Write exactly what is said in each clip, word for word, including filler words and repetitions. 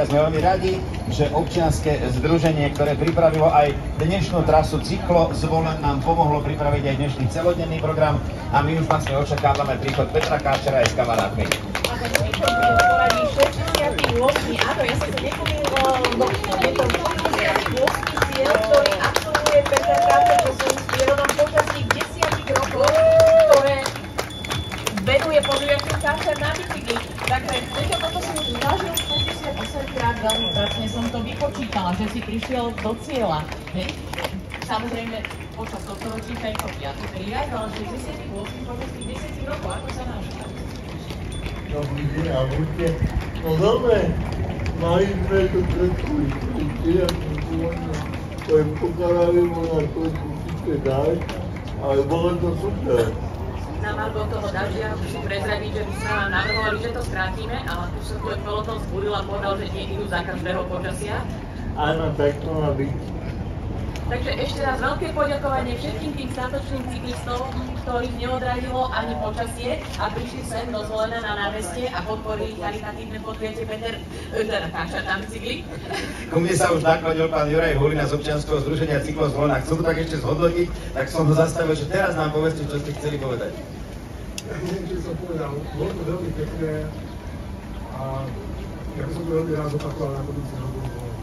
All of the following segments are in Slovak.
a sme veľmi radi, že občianske združenie, ktoré pripravilo aj dnešnú trasu Cyklo Zvolen, nám pomohlo pripraviť aj dnešný celodenný program a my už vlastne očakávame príchod Petra Káčera aj s kamarátmi. Áno, ja som sa nepomýlila, lebo je to šesťdesiaty ôsmy cieľ, ktorý absolvuje Peter Káčer so svojím spievodom počas tých desiatich rokov, ktoré venuje podujatiu Káčer na bicykli. Takže tento toto som už zažil päťdesiatosem krát, veľmi presne som to vypočítala, že si prišiel do cieľa. Hej? Samozrejme, počas tohto ročníka je to piaty príjazd, ale šesťdesiaty ôsmy počas tých desiatich rokov, ako sa náš? Dobrý deň, a buďte. No dobre, mali sme tu trošku išli, a som tu možno predpokladali, možno trošku síce dať, ale bolo to super. Na margo toho dažďa musím prezradiť, že by sme vám navrhovali, že to skrátime, ale tu som tvoj peloton zbudil a povedal, že nie idú za každého počasia. Áno, tak to má byť. Takže ešte raz veľké poďakovanie všetkým tým statočným cyklistom, ktorých neodradilo ani počasie a prišli sem do Zvolena na námestie a podporili charitatívne podujatie Peter Káčer na bicykli. Ku mne sa už nakladil pán Juraj Hulina z občianskeho združenia Cyklo Zvolena. Chcel to tak ešte zhodnotiť, tak som ho zastavil, že teraz nám povedzte, čo ste chceli povedať. Ja neviem, čo som povedal. Bolo to veľmi pekné a ja by som to veľmi rád opakoval na budúci rok.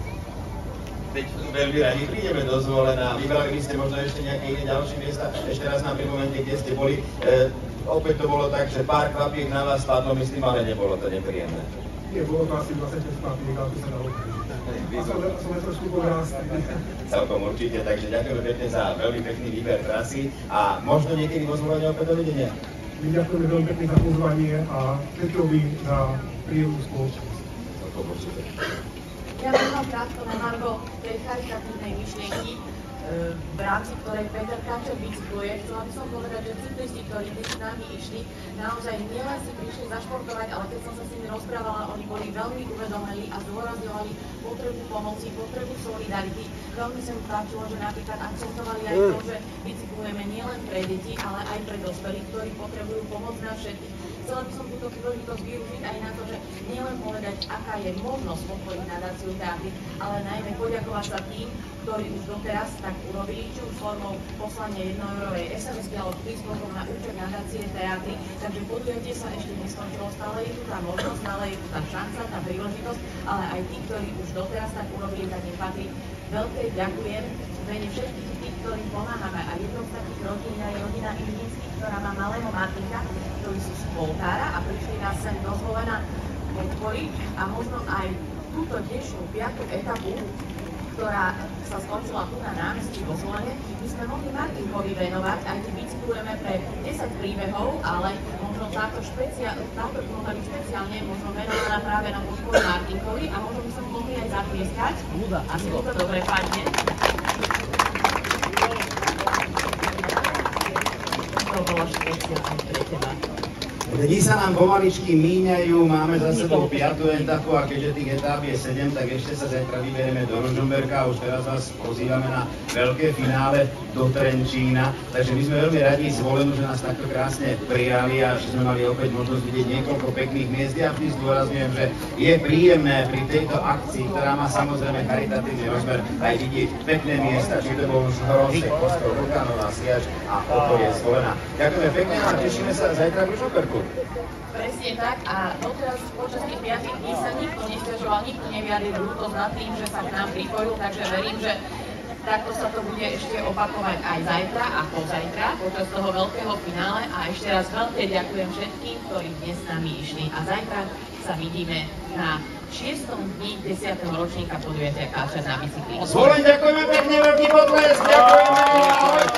Teď veľmi radi prídeme do Zvolena. Vybrali by ste možno ešte nejaké iné ďalšie miesta. Ešte raz nám pri momente, kde ste boli. E, opäť to bolo tak, že pár kvapiek na vás spadlo, myslím, ale nebolo to nepríjemné. Nie, bolo to asi dvadsaťpäť kvapiek, ale to sa dalo prísť. A som, som aj trošku povrástli. Celkom určite, takže ďakujeme pekne za veľmi pekný výber trasy a možno niekedy vo Zvolene opäť dovidenia. My ďakujeme veľmi pekne za pozvanie a Petrovi za príjemnú spoločnosť. Celkom určite. Ja mám krátko na margo tej charitatívnej myšlienky, v rámci ktorej Peter Káčer bicykluje. Chcela by som povedať, že cyklisti, ktorí by s nami išli, naozaj nielen si prišli zašportovať, ale keď som sa s nimi rozprávala, oni boli veľmi uvedomení a zdôrazňovali potrebu pomoci, potrebu solidarity. Veľmi sa mi páčilo, že napríklad akcentovali aj to, že bicyklujeme nielen pre deti, ale aj pre dospelých, ktorí potrebujú pomoc na všetkých. Chcela by som túto príležitosť využiť aj na to, že nielen povedať, aká je možnosť podporiť nadáciu Teatry, ale najmä poďakovať sa tým, ktorí už doteraz tak urobili, či už formou poslania jednoeurovej es em esky alebo príspevkom na účet nadácie Teatry. Takže podujatie sa ešte neskončilo, stále je tu tá možnosť, stále je tu tá šanca, tá príležitosť, ale aj tí, ktorí už doteraz tak urobili, tak im patrí veľké ďakujem v mene všetkých tých, ktorým pomáhame. A jednou z takých rodín je rodina Ivinských, ktorá má malého Martinka, ktorí sú z Poltára a prišli nás sem do Zvolena podporiť a možno aj túto dnešnú piatú etapu, ktorá sa skončila tu na námestí vo Zvolene, my sme mohli Martinkovi venovať, aj keď bicyklujeme pre desať príbehov, ale možno táto špeciál, táto by mohla byť špeciálne možno venovaná práve na podporu Martinkovi a možno by som mohli aj zaplieskať. Asi to dobre padne. To bolo špeciálne pre teba. Dni sa nám pomaličky míňajú, máme za sebou piatu etapu a keďže tých etáp je sedem, tak ešte sa zajtra vyberieme do Ružomberka a už teraz vás pozývame na veľké finále do Trenčína. Takže my sme veľmi radi Zvolenu, že nás takto krásne prijali a že sme mali opäť možnosť vidieť niekoľko pekných miest. Ja vždy zdôrazňujem, že je príjemné pri tejto akcii, ktorá má samozrejme charitatívny rozmer, aj vidieť pekné miesta, či to bol už Hrošek, Kostrov, Vulkánová, Sliač a okolie Zvolena. Ďakujeme pekne a tešíme sa zajtra v Ružomberku. Presne tak a doteraz počas tých piatich dní sa nikto nesťažoval, nikto nevyjadril ľútosť nad tým, že sa k nám pripojil, takže verím, že takto sa to bude ešte opakovať aj zajtra a pozajtra počas toho veľkého finále a ešte raz veľké ďakujem všetkým, ktorí dnes s nami išli a zajtra sa vidíme na šiestom dni desiateho ročníka podujatia Káčer na bicykli. Zvolen, ďakujeme pekne, veľký potlesk, ďakujeme.